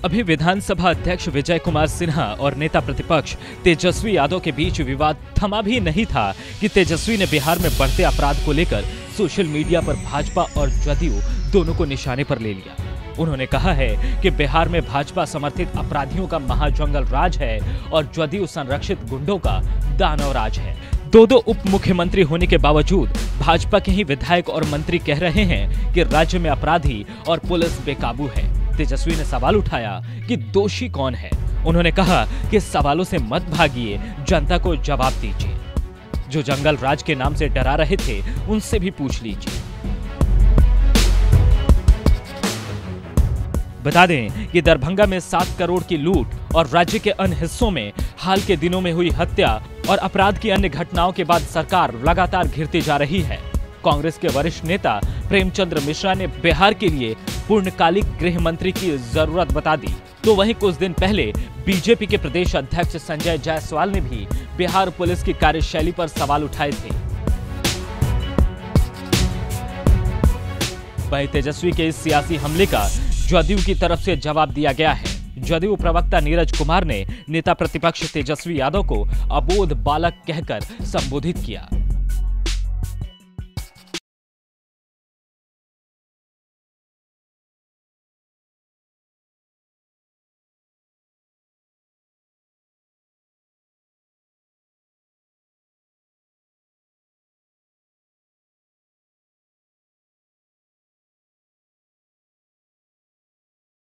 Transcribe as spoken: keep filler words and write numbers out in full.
अभी विधानसभा अध्यक्ष विजय कुमार सिन्हा और नेता प्रतिपक्ष तेजस्वी यादव के बीच विवाद थमा भी नहीं था कि तेजस्वी ने बिहार में बढ़ते अपराध को लेकर सोशल मीडिया पर भाजपा और जदयू दोनों को निशाने पर ले लिया। उन्होंने कहा है कि बिहार में भाजपा समर्थित अपराधियों का महाजंगल राज है और जदयू संरक्षित गुंडों का दानव राज है। दो दो उप मुख्यमंत्री होने के बावजूद भाजपा के ही विधायक और मंत्री कह रहे हैं कि राज्य में अपराधी और पुलिस बेकाबू है। तेजस्वी ने सवाल उठाया कि दोषी कौन है। उन्होंने कहा कि सवालों से मत भागिए, जनता को जवाब दीजिए। जो जंगल राज के नाम से डरा रहे थे उनसे भी पूछ लीजिए। बता दें कि दरभंगा में सात करोड़ की लूट और राज्य के अन्य हिस्सों में हाल के दिनों में हुई हत्या और अपराध की अन्य घटनाओं के बाद सरकार लगातार घिरती जा रही है। कांग्रेस के वरिष्ठ नेता प्रेमचंद्र मिश्रा ने बिहार के लिए पूर्णकालिक गृह मंत्री की जरूरत बता दी, तो वहीं कुछ दिन पहले बीजेपी के प्रदेश अध्यक्ष संजय जायसवाल ने भी बिहार पुलिस की कार्यशैली पर सवाल उठाए थे। वहीं तेजस्वी के इस सियासी हमले का जदयू की तरफ से जवाब दिया गया है। जदयू प्रवक्ता नीरज कुमार ने नेता प्रतिपक्ष तेजस्वी यादव को अबोध बालक कहकर संबोधित किया।